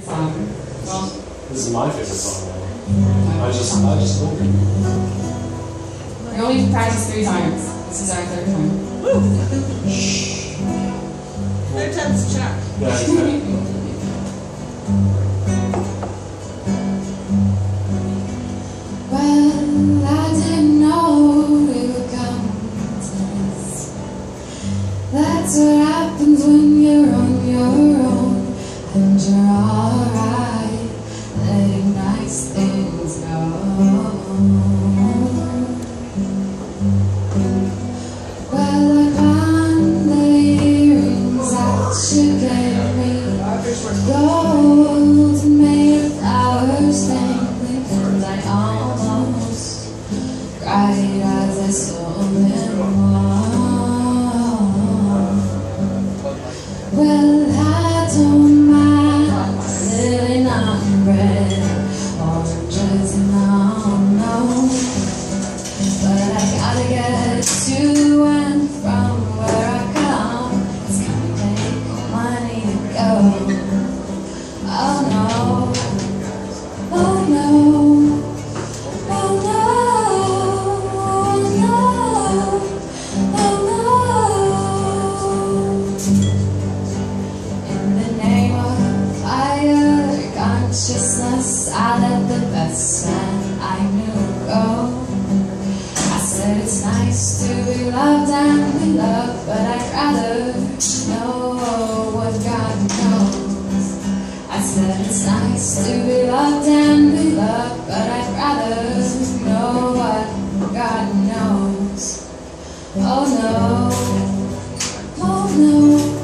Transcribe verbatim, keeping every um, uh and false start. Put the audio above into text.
song. Well, this is my favorite song now. I just, I just love it. We only practiced three times. This is our third time. Woo! Third time's a charm. Yeah, exactly. Well, I didn't know we would come to this. That's what happens when you're on your own and you're alright, letting nice things go. Well, I found the earrings that you gave me, gold made of flowers dangling, and I almost cried as I saw them walk. Well, I don't mind living on bread, oranges and almonds, but I gotta get to and from where I come. It's gonna take money to go. Oh no, oh no, oh no, oh no, oh no. In the name of fire, consciousness, I let the best man I knew go. I said it's nice to be loved and be loved, but I'd rather know what God knows. I said it's nice to be loved and be loved, but I'd rather know what God knows. Oh no, oh no.